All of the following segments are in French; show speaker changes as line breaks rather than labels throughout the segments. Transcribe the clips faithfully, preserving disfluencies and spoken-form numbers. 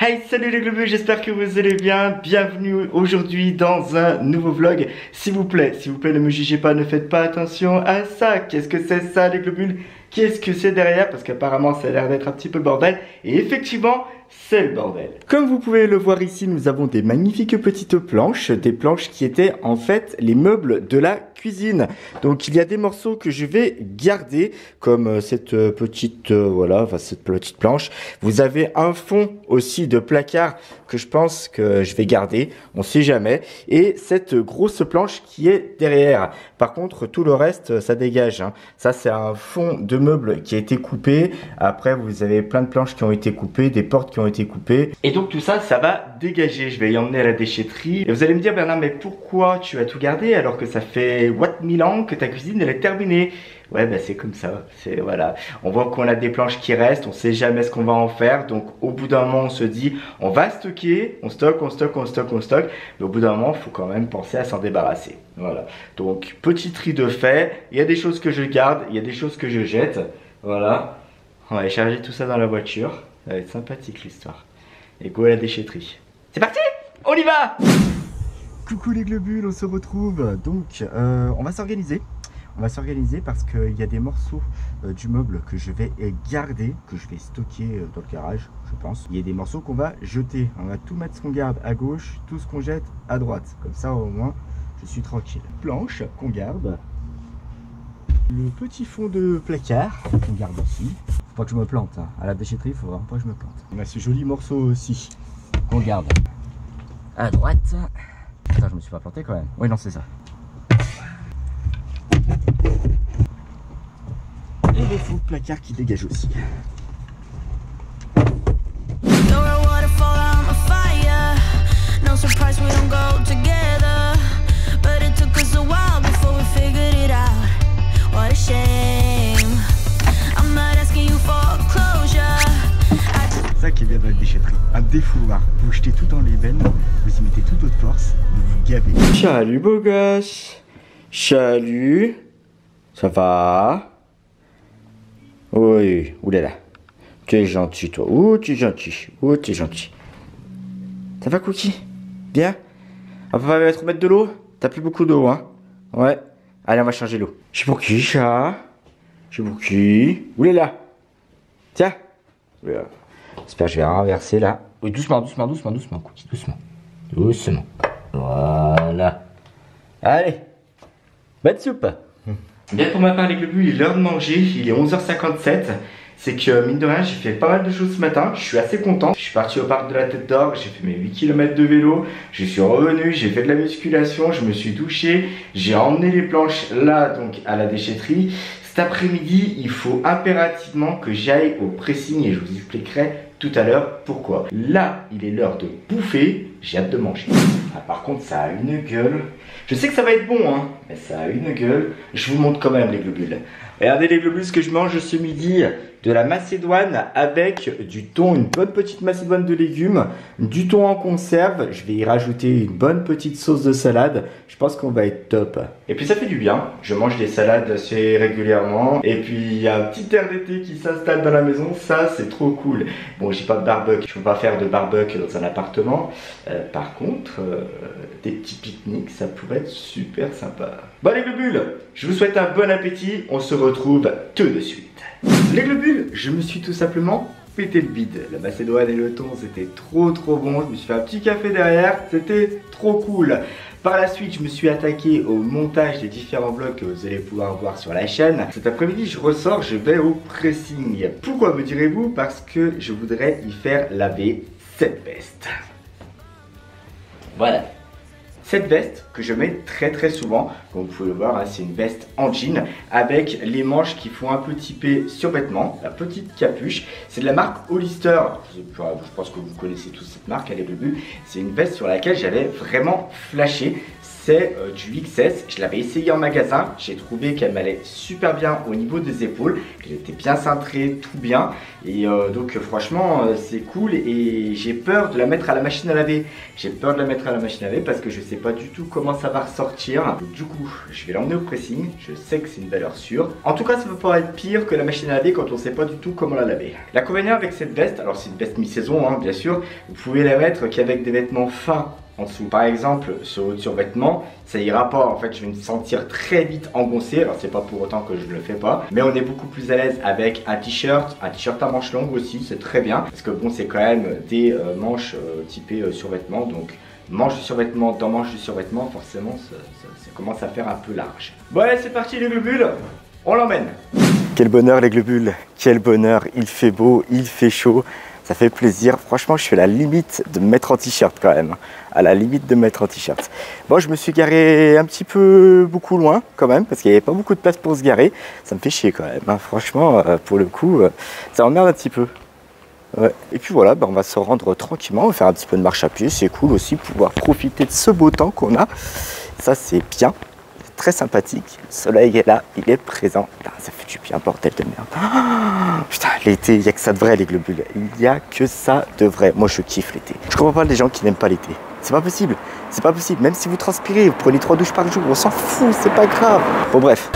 Hey, salut les globeux, j'espère que vous allez bien. Bienvenue aujourd'hui dans un nouveau vlog. S'il vous plaît, s'il vous plaît, ne me jugez pas, ne faites pas attention à ça. Qu'est-ce que c'est ça les globules? Qu'est-ce que c'est derrière? Parce qu'apparemment ça a l'air d'être un petit peu le bordel. Et effectivement, c'est le bordel. Comme vous pouvez le voir ici, nous avons des magnifiques petites planches. Des planches qui étaient en fait les meubles de la cuisine. Donc il y a des morceaux que je vais garder. Comme cette petite, euh, voilà, enfin, cette petite planche. Vous avez un fond aussi de placard que je pense que je vais garder. On sait jamais. Et cette grosse planche qui est derrière. Par contre, tout le reste, ça dégage. Hein. Ça, c'est un fond de meuble qui a été coupé. Après, vous avez plein de planches qui ont été coupées, des portes qui ont été coupées. Et donc tout ça, ça va dégager. Je vais y emmener à la déchetterie. Et vous allez me dire, Bernard, mais pourquoi tu as tout gardé alors que ça fait what mille ans que ta cuisine elle est terminée? Ouais, bah c'est comme ça. C'est voilà. On voit qu'on a des planches qui restent. On sait jamais ce qu'on va en faire. Donc au bout d'un moment, on se dit, on va stocker. On stocke, on stocke, on stocke, on stocke. Mais au bout d'un moment, il faut quand même penser à s'en débarrasser. Voilà. Donc petit tri de fait. Il y a des choses que je garde. Il y a des choses que je jette. Voilà. On va aller charger tout ça dans la voiture. Ça va être sympathique l'histoire. Et go à la déchetterie. C'est parti! On y va! Coucou les globules, on se retrouve. Donc, euh, on va s'organiser. On va s'organiser parce qu'il y a des morceaux euh, du meuble que je vais garder, que je vais stocker euh, dans le garage, je pense. Il y a des morceaux qu'on va jeter. On va tout mettre ce qu'on garde à gauche, tout ce qu'on jette à droite. Comme ça, au moins, je suis tranquille. Planche qu'on garde. Le petit fond de placard qu'on garde aussi. Faut pas que je me plante. Hein. À la déchetterie, il faut vraiment pas que je me plante. On a ce joli morceau aussi qu'on garde à droite. Attends, je me suis pas planté quand même. Oui, non, c'est ça. Et le fond de placard qui dégage aussi. Ça qui est bien dans la déchetterie, un défouloir. Vous jetez tout dans les bennes, vous y mettez toute votre force, vous vous gavez. Salut beau gosse. Salut. Ça va? Oui, oulala. Tu es gentil toi. Ouh, tu es gentil. Ouh, tu es gentil. Ça va Cookie? Bien? On va mettre mettre de l'eau? T'as plus beaucoup d'eau, hein? Ouais. Allez, on va changer l'eau. C'est pour qui ça? C'est pour qui? Oulala. Tiens. Oulala. J'espère que je vais renverser là. Oui, doucement, doucement, doucement, doucement, Cookie, doucement. Doucement. Voilà. Allez. Bonne soupe. Bien pour ma part les globules, il est l'heure de manger, il est onze heures cinquante-sept. C'est que mine de rien, j'ai fait pas mal de choses ce matin, je suis assez content. Je suis parti au parc de la Tête d'Or, j'ai fait mes huit kilomètres de vélo, je suis revenu, j'ai fait de la musculation, je me suis douché, j'ai emmené les planches là donc à la déchetterie. Cet après-midi, il faut impérativement que j'aille au pressing et je vous expliquerai tout à l'heure pourquoi. Là, il est l'heure de bouffer, j'ai hâte de manger. Ah, par contre, ça a une gueule. Je sais que ça va être bon, hein, mais ça a une gueule. Je vous montre quand même les globules. Regardez les globules, ce que je mange ce midi. De la macédoine avec du thon, une bonne petite macédoine de légumes, du thon en conserve. Je vais y rajouter une bonne petite sauce de salade. Je pense qu'on va être top. Et puis ça fait du bien. Je mange des salades assez régulièrement. Et puis il y a un petit air d'été qui s'installe dans la maison. Ça, c'est trop cool. Bon, j'ai pas de barbecue. Je peux pas faire de barbecue dans un appartement. Euh, par contre, euh, des petits pique-niques, ça pourrait être super sympa. Bon les globules, je vous souhaite un bon appétit. On se retrouve tout de suite. Les globules, je me suis tout simplement pété le bide. La macédoine et le thon, c'était trop trop bon. Je me suis fait un petit café derrière, c'était trop cool. Par la suite, je me suis attaqué au montage des différents vlogs que vous allez pouvoir voir sur la chaîne. Cet après-midi, je ressors, je vais au pressing. Pourquoi me direz-vous? Parce que je voudrais y faire laver cette veste. Voilà. Cette veste que je mets très très souvent, comme vous pouvez le voir, hein, c'est une veste en jean avec les manches qui font un peu typé survêtement, la petite capuche. C'est de la marque Hollister. Je, je pense que vous connaissez tous cette marque, elle est bleue. C'est une veste sur laquelle j'avais vraiment flashé. c'est euh, du X S. Je l'avais essayé en magasin, j'ai trouvé qu'elle m'allait super bien au niveau des épaules, qu'elle était bien cintrée, tout bien. Et euh, donc franchement euh, c'est cool et j'ai peur de la mettre à la machine à laver. J'ai peur de la mettre à la machine à laver parce que je sais pas du tout comment ça va ressortir. Donc, du coup je vais l'emmener au pressing, je sais que c'est une valeur sûre. En tout cas ça peut pas être pire que la machine à laver quand on sait pas du tout comment la laver. L'inconvénient avec cette veste, alors c'est une veste mi-saison hein, bien sûr, vous pouvez la mettre qu'avec des vêtements fins en dessous. Par exemple, ce haut de survêtement, ça ira pas. En fait, je vais me sentir très vite engoncé. Alors, c'est pas pour autant que je ne le fais pas. Mais on est beaucoup plus à l'aise avec un t-shirt, un t-shirt à manches longues aussi. C'est très bien. Parce que bon, c'est quand même des euh, manches euh, typées euh, survêtement. Donc, manche de survêtement dans manche de survêtement, forcément, ça, ça, ça commence à faire un peu large. Bon, allez, c'est parti les globules. On l'emmène. Quel bonheur les globules. Quel bonheur. Il fait beau, il fait chaud. Ça fait plaisir. Franchement, je suis à la limite de me mettre en t-shirt quand même. À la limite de me mettre en t-shirt. Bon, je me suis garé un petit peu beaucoup loin quand même parce qu'il n'y avait pas beaucoup de place pour se garer. Ça me fait chier quand même. Hein. Franchement, euh, pour le coup, euh, ça m'emmerde un petit peu. Ouais. Et puis voilà, bah, on va se rendre tranquillement. On va faire un petit peu de marche à pied. C'est cool aussi pouvoir profiter de ce beau temps qu'on a. Ça, c'est bien. Très sympathique, le soleil est là, il est présent. Putain, ça fait du bien, bordel de merde. Oh, putain, l'été, il n'y a que ça de vrai les globules. Il n'y a que ça de vrai. Moi je kiffe l'été. Je comprends pas les gens qui n'aiment pas l'été. C'est pas possible, c'est pas possible. Même si vous transpirez, vous prenez trois douches par jour, on s'en fout, c'est pas grave. Bon bref.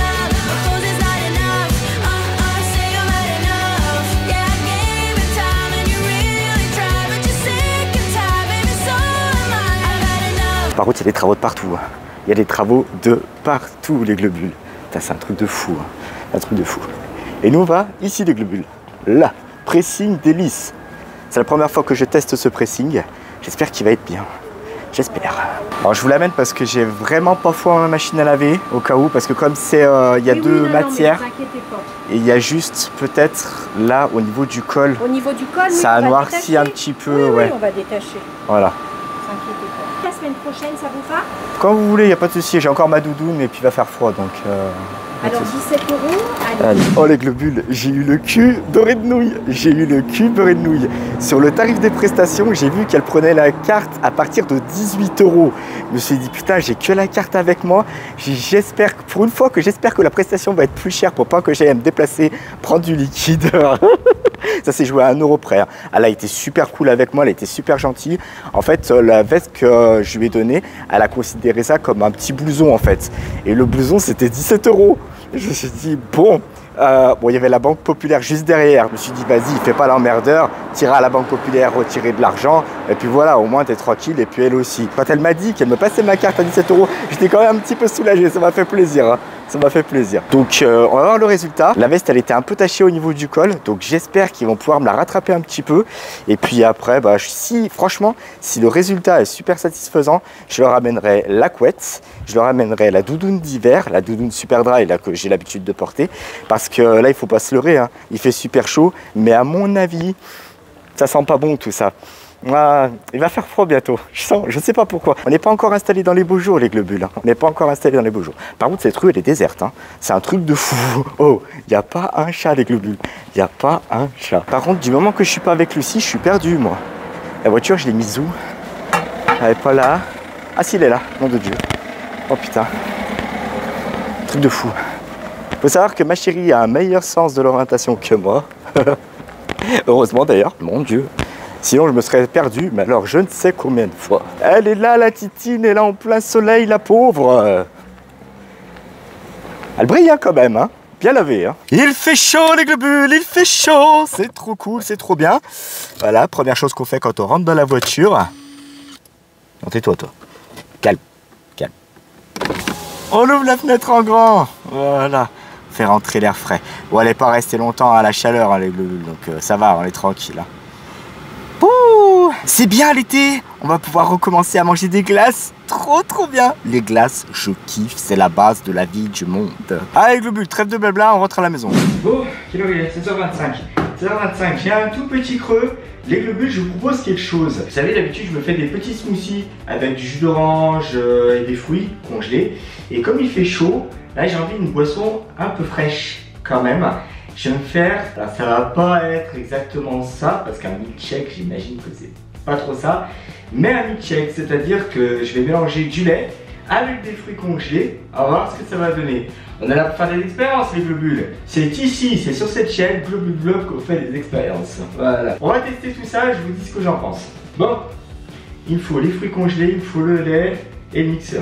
Par contre, il y a des travaux de partout. Il y a des travaux de partout, les globules. C'est un truc de fou, hein. Un truc de fou. Et nous, on va ici, les globules. Là, pressing d'hélice. C'est la première fois que je teste ce pressing. J'espère qu'il va être bien. J'espère. Alors, je vous l'amène parce que j'ai vraiment pas foi en la machine à laver, au cas où, parce que comme c'est, euh, il y a oui, deux oui, non, matières, non, et il y a juste peut-être là, au niveau du col. Au niveau du col, ça oui, a noirci un petit peu. Oui, ouais. Oui, on va détacher. Voilà. La semaine prochaine, ça vous va? Quand vous voulez, il n'y a pas de souci. J'ai encore ma doudoune et puis il va faire froid. Donc, euh, alors dix-sept euros. Allez. Oh les globules, j'ai eu le cul beurré de nouilles. J'ai eu le cul beurré de nouilles. Sur le tarif des prestations, j'ai vu qu'elle prenait la carte à partir de dix-huit euros. Je me suis dit putain, j'ai que la carte avec moi. J'espère que pour une fois que j'espère que la prestation va être plus chère pour pas que j'aille à me déplacer, prendre du liquide. Ça s'est joué à un euro près. Elle a été super cool avec moi, elle a été super gentille. En fait, la veste que je lui ai donnée, elle a considéré ça comme un petit blouson en fait. Et le blouson, c'était dix-sept euros. Je me suis dit, bon, euh, bon, il y avait la Banque Populaire juste derrière. Je me suis dit, vas-y, fais pas l'emmerdeur, tire à la Banque Populaire, retirer de l'argent. Et puis voilà, au moins, t'es tranquille. Et puis elle aussi. Quand elle m'a dit qu'elle me passait ma carte à dix-sept euros, j'étais quand même un petit peu soulagé. Ça m'a fait plaisir. Hein. Ça m'a fait plaisir. Donc euh, on va voir le résultat. La veste elle était un peu tachée au niveau du col. Donc j'espère qu'ils vont pouvoir me la rattraper un petit peu. Et puis après, bah, si franchement, si le résultat est super satisfaisant, je leur amènerai la couette. Je leur amènerai la doudoune d'hiver, la doudoune super dry là, que j'ai l'habitude de porter. Parce que là, il faut pas se leurrer. Hein. Il fait super chaud. Mais à mon avis, ça sent pas bon tout ça. Ah, il va faire froid bientôt, je sens, je sais pas pourquoi. On n'est pas encore installé dans les beaux jours les globules, hein. On n'est pas encore installé dans les beaux jours. Par contre cette rue elle est déserte, hein. C'est un truc de fou. Oh, il n'y a pas un chat les globules, il n'y a pas un chat. Par contre du moment que je suis pas avec Lucie, je suis perdu moi. La voiture je l'ai mise où? Elle est pas là. Ah si elle est là, nom de Dieu. Oh putain. Truc de fou. Faut savoir que ma chérie a un meilleur sens de l'orientation que moi. Heureusement d'ailleurs, mon Dieu. Sinon je me serais perdu, mais alors je ne sais combien de fois. Elle est là la titine, elle est là en plein soleil la pauvre. Elle brille hein, quand même, hein. Bien lavé. Hein. Il fait chaud les globules, il fait chaud. C'est trop cool, c'est trop bien. Voilà, première chose qu'on fait quand on rentre dans la voiture. Non, tais-toi toi. Calme, calme. On ouvre la fenêtre en grand. Voilà. Fait rentrer l'air frais. Bon, elle n'est pas restée longtemps à la chaleur hein, les globules, donc euh, ça va, on est tranquille. Hein. C'est bien l'été, on va pouvoir recommencer à manger des glaces, trop trop bien. Les glaces, je kiffe, c'est la base de la vie du monde. Allez globules, trêve de blabla, on rentre à la maison. Bon, quelle heure il est? sept heures vingt-cinq. sept heures vingt-cinq, j'ai un tout petit creux. Les globules, je vous propose quelque chose. Vous savez, d'habitude, je me fais des petits smoothies avec du jus d'orange euh, et des fruits congelés. Et comme il fait chaud, là j'ai envie d'une boisson un peu fraîche quand même. Je vais me faire, alors ça va pas être exactement ça, parce qu'un milkshake, j'imagine que c'est pas trop ça, mais un milkshake, c'est-à-dire que je vais mélanger du lait avec des fruits congelés. On va voir ce que ça va donner. On est là pour faire des expériences, les globules. C'est ici, c'est sur cette chaîne Globule Vlog qu'on fait des expériences. Voilà. On va tester tout ça, je vous dis ce que j'en pense. Bon, il me faut les fruits congelés, il me faut le lait et le mixeur.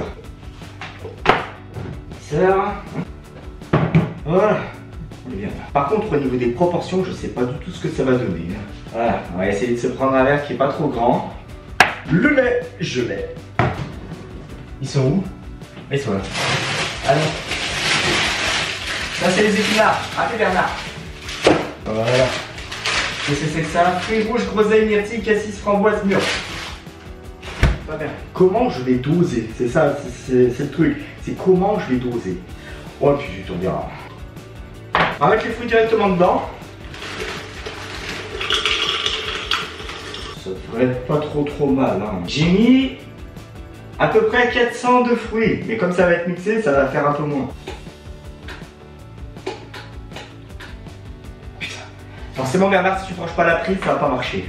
Mixeur. Voilà. On est bien. Par contre, au niveau des proportions, je sais pas du tout ce que ça va donner. Voilà, on va essayer de se prendre un verre qui est pas trop grand. Le lait, je l'ai. Ils sont où? Ils sont là. Allez. Ça, c'est les épinards. Appelez Bernard. Voilà. Qu'est-ce que c'est que ça? Fruits rouges, groseille, myrtille, cassis, framboise, mûre. Pas bien. Comment je vais doser? C'est ça, c'est le truc. C'est comment je vais doser. Oh, et puis je vais tout dire. On va mettre les fruits directement dedans. Ça devrait être pas trop trop mal. Hein. J'ai mis à peu près quatre cents de fruits. Mais comme ça va être mixé, ça va faire un peu moins. Putain. Forcément, Bernard, si tu branches pas la prise, ça va pas marcher.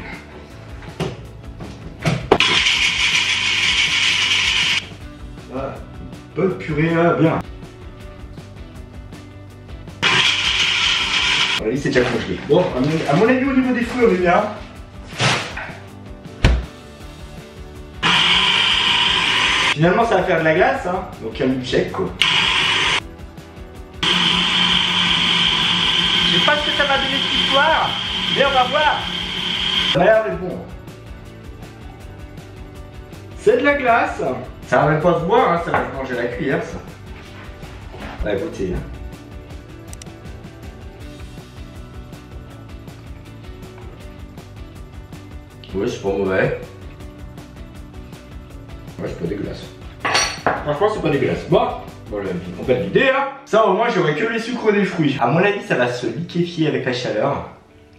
Voilà. Bonne purée, là, bien. Voilà, c'est déjà congelé. Bon, à mon avis, au niveau des fruits, on est bien. Finalement, ça va faire de la glace, hein. Donc, un milkshake, quoi. Je sais pas ce que ça va donner cette histoire, mais on va voir. Ça a l'air d'être bon. C'est de la glace. Ça va même pas se boire, hein. Ça va se manger à la cuillère, ça. Ouais, goûtez, hein. Oui, c'est pas mauvais. Ouais, c'est pas dégueulasse. Franchement, c'est pas dégueulasse. Bon, bon, on va le vider, hein. Ça, au moins, j'aurai que les sucres des fruits. À mon avis, ça va se liquéfier avec la chaleur.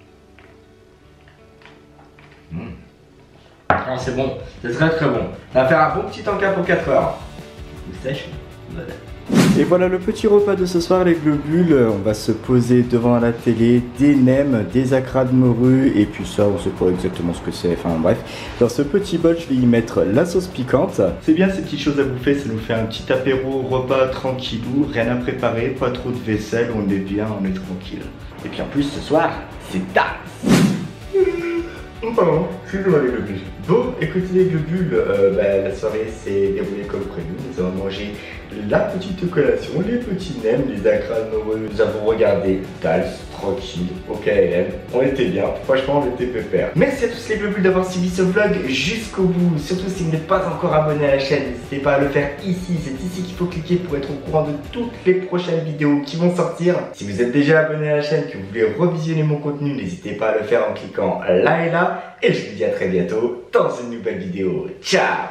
Mmh. Ah, c'est bon, c'est très très bon. On va faire un bon petit encas pour quatre heures. Vous sèche. Voilà. Et voilà le petit repas de ce soir, les globules. On va se poser devant la télé, des nems, des acras de morue, et puis ça, on sait pas exactement ce que c'est, enfin bref. Dans ce petit bol, je vais y mettre la sauce piquante. C'est bien ces petites choses à bouffer, ça nous fait un petit apéro, repas tranquillou, rien à préparer, pas trop de vaisselle, on est bien, on est tranquille. Et puis en plus, ce soir, c'est tard. Oh pardon, excusez-moi les globules. Bon, écoutez les globules, euh, bah, la soirée s'est déroulée comme prévu. Nous avons mangé la petite collation, les petits nems, les acras de morue. Nous avons regardé Dals, tranquille, au K L M. On était bien, franchement on était pépère. Merci à tous les globules d'avoir suivi ce vlog jusqu'au bout. Surtout si vous n'êtes pas encore abonné à la chaîne, n'hésitez pas à le faire ici. C'est ici qu'il faut cliquer pour être au courant de toutes les prochaines vidéos qui vont sortir. Si vous êtes déjà abonné à la chaîne, que vous voulez revisionner mon contenu, n'hésitez pas à le faire en cliquant là et là. Et je vous dis à très bientôt dans une nouvelle vidéo. Ciao!